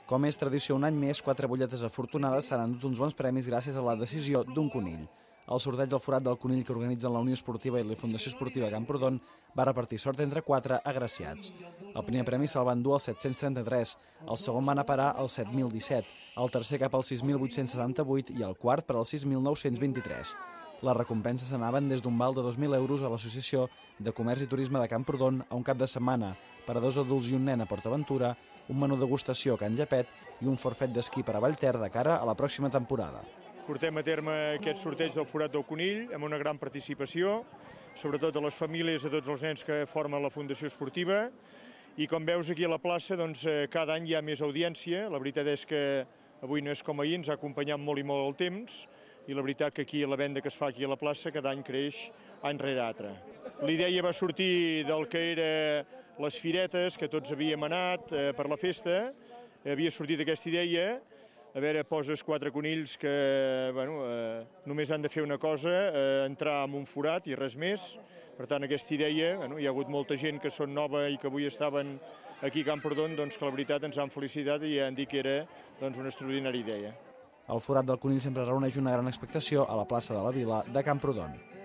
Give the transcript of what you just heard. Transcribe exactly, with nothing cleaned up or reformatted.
Com és tradició un any més, quatre butlletes afortunades s'han endut uns bons premis gràcies a la decisió d'un conill. El sorteig del forat del conill que organitzen la Unió Esportiva i la Fundació Esportiva Camprodon va repartir sort entre quatre agraciats. El primer premi se'l van dur al set-cents trenta-tres, el segon va anar a parar al set mil disset, el tercer cap al sis mil vuit-cents setanta-vuit i el quart per al sis mil nou-cents vint-i-tres. Les recompenses anaven des d'un val de dos mil euros a l'Associació de Comerç i Turisme de Camprodon a un cap de setmana per a dos adults i un nen a PortAventura, un menú degustació a Can Japet i un forfet d'esquí per a Vallter de cara a la pròxima temporada. Portem a terme aquest sorteig del forat del conill amb una gran participació, sobretot a les famílies, a tots els nens que formen la Fundació Esportiva. I com veus aquí a la plaça, doncs, cada any hi ha més audiència. La veritat és que avui no és com ahir, ens ha acompanyat molt i molt el temps. I la veritat que aquí la venda que es fa aquí a la plaça cada any creix any rere altre. La idea va sortir del que era les firetes, que tots havíem anat eh, per la festa. Havia sortit aquesta idea. A veure, poses quatre conills que bueno, eh, només han de fer una cosa, eh, entrar en un forat i res més. Per tant, aquesta idea, bueno, hi ha hagut molta gent que són nova i que avui estaven aquí a Camprodon, doncs que la veritat ens han felicitat i han dit que era doncs, una extraordinària idea. El forat del conill sempre reuneix una gran expectació a la plaça de la Vila de Camprodon.